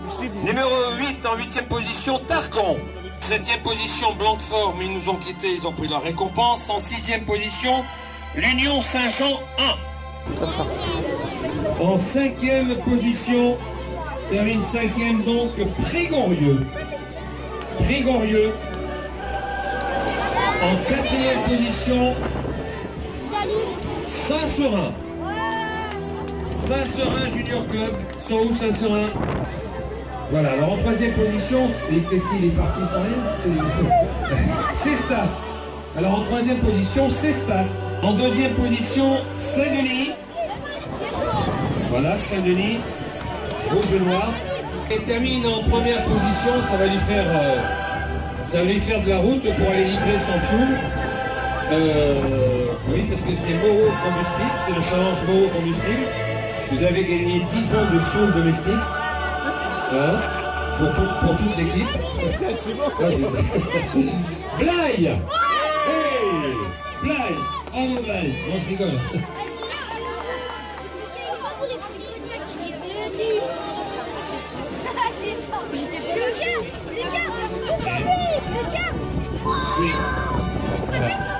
Numéro 8 en 8e position, Tarcon. 7e position, Blanquefort, mais ils nous ont quittés, ils ont pris leur récompense. En 6e position, l'Union Saint-Jean 1. En 5e position, termine 5e donc, Prégorieux. Prégorieux. En 4e position, Saint-Seurin. Saint-Seurin Junior Club. Sont où Saint-Seurin? Voilà, alors en 3e position, qu'est-ce qu'il est parti sans rien? Cestas. Alors en 3e position, Cestas. En 2e position, Saint-Denis. Voilà, Saint-Denis, rouge et noir. Et termine en première position, ça va lui faire de la route pour aller livrer son fuel. Oui, parce que c'est Moreau Combustible, c'est le challenge Moreau Combustible. Vous avez gagné 10 ans de fuel domestique. Hein, pour toute l'équipe. Blaye. Hey, Blaye. Oh mon Blaye. Non, je rigole. Lucas. Oui.